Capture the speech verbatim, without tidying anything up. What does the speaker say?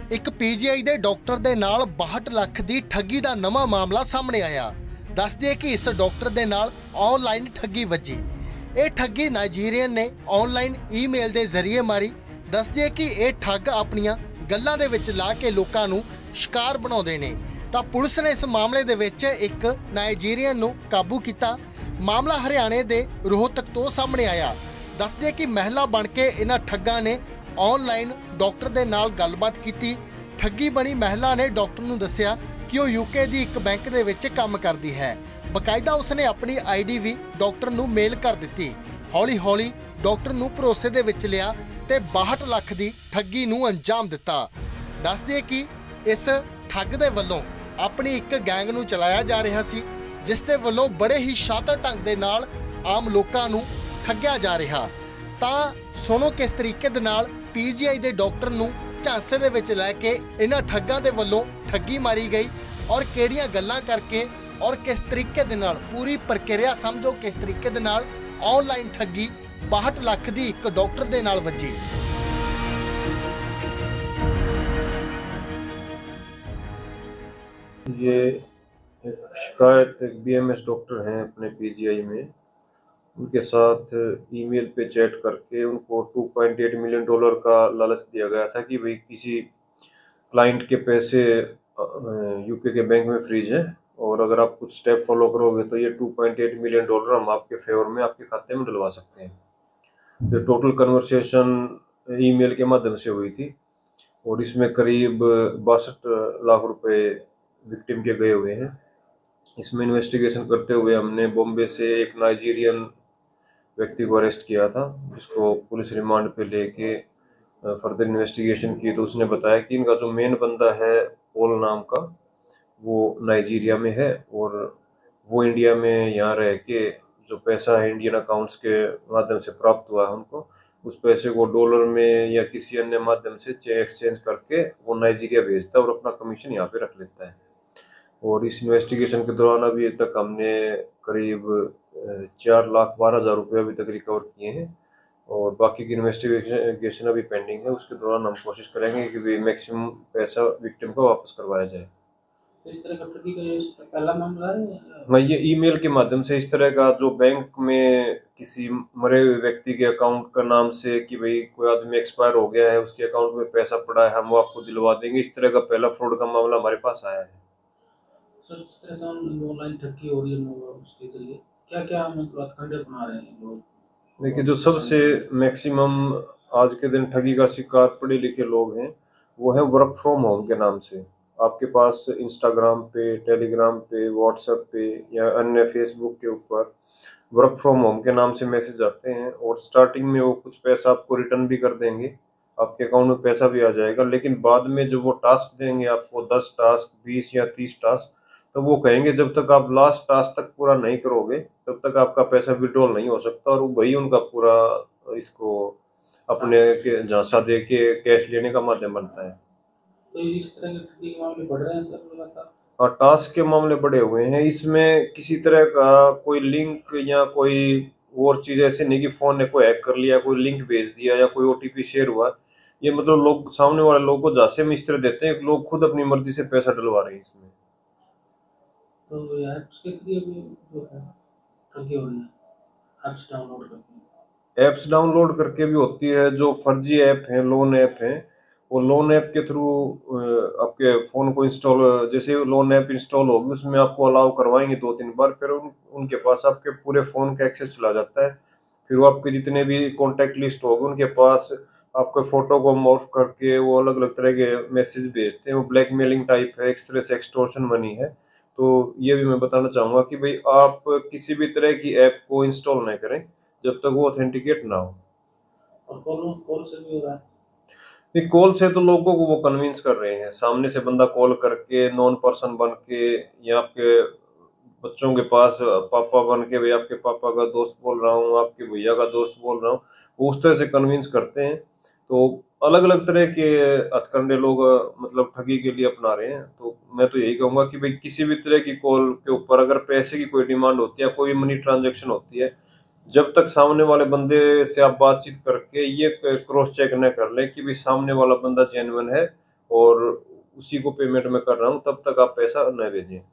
एक पीजीआई के डॉक्टर के नाल बाहठ लाख की ठगी का नवा मामला सामने आया। दस दिए कि इस डॉक्टर के नाल ऑनलाइन ठगी वजी। ये ठगी नाइजीरियन ने ऑनलाइन ईमेल के जरिए मारी। दस दिए कि यह ठग अपनियां गल्लां दे विच ला के लोकां नूं शिकार बनाउंदे ने। तां पुलिस ने इस मामले दे विच एक नाइजीरियन नूं काबू किया। मामला हरियाणे के रोहतक तो सामने आया। दस दिए कि महिला बन के इन्हां ठग्गां ने ऑनलाइन डॉक्टर के नाल गलबात की। ठगी बनी महिला ने डॉक्टर नूं दस्सिया कि वह यूके की एक बैंक के विच काम करती है। बकायदा उसने अपनी आई डी भी डॉक्टर नूं मेल कर दी। हौली हौली डॉक्टर नूं भरोसे दे विच लिया ते बाहठ लाख की ठगी नूं अंजाम दिता। दस दिए कि इस ठग दे वल्लों अपनी एक गैंग नूं चलाया जा रहा सी, जिस दे वल्लों बड़े ही शातिर ढंग दे नाल आम लोकां नूं ठग्या जा रहा। तां सुनो किस तरीके दे नाल पीजीआई के डॉक्टर नूं झांसे दे विच लैके इन्हां ठग्गां दे वल्लों ठगी मारी गई और किहड़ियां गल्लां करके और किस तरीके दे नाल पूरी प्रक्रिया समझो किस तरीके दे नाल ऑनलाइन ठगी बाहठ लाख की एक डॉक्टर दे नाल वजी। ये एक शिकायत एक बीएमएस डॉक्टर हैं अपने पीजीआई में, उनके साथ ईमेल पे चैट करके उनको two point eight million dollar का लालच दिया गया था कि भाई किसी क्लाइंट के पैसे यूके के बैंक में फ्रीज है और अगर आप कुछ स्टेप फॉलो करोगे तो ये two point eight million dollar हम आपके फेवर में आपके खाते में डलवा सकते हैं। तो टोटल कन्वर्सेशन ईमेल के माध्यम से हुई थी और इसमें करीब बासठ लाख रुपए विक्टिम के गए हुए हैं। इसमें इन्वेस्टिगेशन करते हुए हमने बॉम्बे से एक नाइजीरियन व्यक्ति को अरेस्ट किया था, जिसको पुलिस रिमांड पे लेके फर्दर इन्वेस्टिगेशन की। तो उसने बताया कि इनका जो मेन बंदा है पॉल नाम का, वो नाइजीरिया में है और वो इंडिया में यहाँ रह के जो पैसा है इंडियन अकाउंट्स के माध्यम से प्राप्त हुआ है उनको, उस पैसे को डॉलर में या किसी अन्य माध्यम से एक्सचेंज करके वो नाइजीरिया भेजता है और अपना कमीशन यहाँ पे रख लेता है। और इस इन्वेस्टिगेशन के दौरान अभी तक हमने करीब चार लाख बारह हज़ार रुपये अभी तक रिकवर किए हैं और बाकी की इन्वेस्टिगेशन अभी पेंडिंग है। उसके दौरान हम कोशिश करेंगे कि भी मैक्सिमम पैसा विक्टिम को वापस करवाया जाए। इस तरह का ठगी का ये पहला मामला है? हाँ, ये ईमेल के माध्यम से इस तरह का जो बैंक में किसी मरे हुए व्यक्ति के अकाउंट का नाम से कि भाई कोई आदमी एक्सपायर हो गया है, उसके अकाउंट में पैसा पड़ा है, हम वो आपको दिलवा देंगे, इस तरह का पहला फ्रॉड का मामला हमारे पास आया है। सर, जिस तरह से ऑनलाइन ठगी हो रही है उसके जरिए क्या क्या मतलब हथकंडे अपना रहे हैं लोग? देखिए, जो सबसे मैक्सिमम आज के दिन ठगी का शिकार पढ़े लिखे लोग हैं वो है वर्क फ्रॉम होम के नाम से। आपके पास इंस्टाग्राम पे, टेलीग्राम पे, व्हाट्सएप पे या अन्य फेसबुक के ऊपर वर्क फ्रॉम होम के नाम से मैसेज आते हैं और स्टार्टिंग में वो कुछ पैसा आपको रिटर्न भी कर देंगे, आपके अकाउंट में पैसा भी आ जाएगा। लेकिन बाद में जब वो टास्क देंगे आपको दस टास्क, बीस या तीस टास्क, तो वो कहेंगे जब तक आप लास्ट टास्क तक पूरा नहीं करोगे तब तक आपका पैसा विड्रॉल नहीं हो सकता। और वही उनका पूरा इसको अपने झांसा दे के कैश लेने का माध्यम बनता है। तो इस तरह के ठगी के मामले बढ़ रहे हैं सर लगातार? हाँ, टास्क के मामले बढ़े हुए हैं। इसमें किसी तरह का कोई लिंक या कोई और चीज़ ऐसे नहीं कि फ़ोन ने कोई हैक कर लिया, कोई लिंक भेज दिया या कोई ओटीपी शेयर हुआ। ये मतलब लोग सामने वाले लोगों को झांसे में इस तरह देते हैं, लोग खुद अपनी मर्जी से पैसा डलवा रहे हैं इसमें। तो ऐप्स के लिए भी जो है ठगी हो रही है, ऐप्स डाउनलोड करके ऐप्स डाउनलोड करके भी होती है। जो फर्जी ऐप हैं, लोन ऐप हैं, वो लोन ऐप के थ्रू आपके फ़ोन को इंस्टॉल, जैसे लोन ऐप इंस्टॉल होगी उसमें आपको अलाउ करवाएंगे दो तीन बार, फिर उन, उनके पास आपके पूरे फ़ोन का एक्सेस चला जाता है। फिर वो आपके जितने भी कॉन्टैक्ट लिस्ट होगी उनके पास आपके फ़ोटो को मॉर्फ करके वो अलग अलग तरह के मैसेज भेजते हैं। वो ब्लैकमेलिंग टाइप है, एक तरह से एक्सटॉर्शन मनी है। तो ये भी मैं बताना चाहूँगा कि भाई आप किसी भी तरह की ऐप को इंस्टॉल नहीं करें जब तक वो ऑथेंटिकेट ना हो। और कॉल कॉल से भी हो रहा है? नहीं, कॉल से तो लोगों को वो कन्विंस कर रहे हैं, सामने से बंदा कॉल करके नॉन पर्सन बन के या आपके बच्चों के पास पापा बन के भाई आपके पापा का दोस्त बोल रहा हूँ, आपके भैया का दोस्त बोल रहा हूँ, वो उस तरह से कन्विंस करते हैं। तो अलग अलग तरह के हथकंडे लोग मतलब ठगी के लिए अपना रहे हैं। तो मैं तो यही कहूँगा कि भाई किसी भी तरह की कॉल के ऊपर अगर पैसे की कोई डिमांड होती है, कोई मनी ट्रांजैक्शन होती है, जब तक सामने वाले बंदे से आप बातचीत करके ये क्रॉस चेक न कर लें कि भाई सामने वाला बंदा जेन्युइन है और उसी को पेमेंट मैं कर रहा हूँ, तब तक आप पैसा न भेजें।